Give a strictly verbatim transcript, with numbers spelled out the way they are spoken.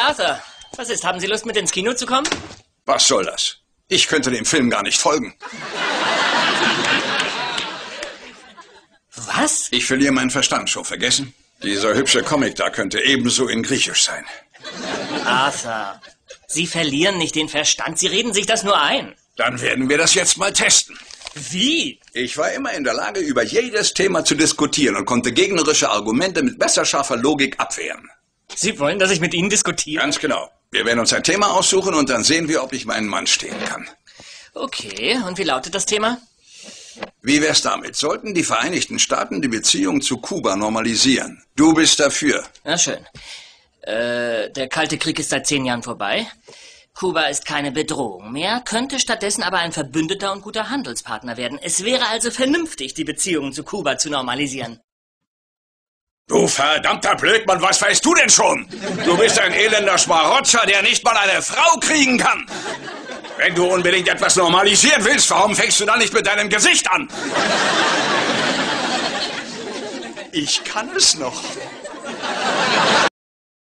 Arthur. Was ist? Haben Sie Lust, mit ins Kino zu kommen? Was soll das? Ich könnte dem Film gar nicht folgen. Was? Ich verliere meinen Verstand, schon vergessen? Dieser hübsche Comic da könnte ebenso in Griechisch sein. Arthur, Sie verlieren nicht den Verstand. Sie reden sich das nur ein. Dann werden wir das jetzt mal testen. Wie? Ich war immer in der Lage, über jedes Thema zu diskutieren und konnte gegnerische Argumente mit messerscharfer Logik abwehren. Sie wollen, dass ich mit Ihnen diskutiere? Ganz genau. Wir werden uns ein Thema aussuchen und dann sehen wir, ob ich meinen Mann stehen kann. Okay, und wie lautet das Thema? Wie wär's damit? Sollten die Vereinigten Staaten die Beziehung zu Kuba normalisieren? Du bist dafür. Na schön. Äh, der Kalte Krieg ist seit zehn Jahren vorbei. Kuba ist keine Bedrohung mehr, könnte stattdessen aber ein Verbündeter und guter Handelspartner werden. Es wäre also vernünftig, die Beziehungen zu Kuba zu normalisieren. Du verdammter Blödmann, was weißt du denn schon? Du bist ein elender Schmarotzer, der nicht mal eine Frau kriegen kann. Wenn du unbedingt etwas normalisieren willst, warum fängst du dann nicht mit deinem Gesicht an? Ich kann es noch.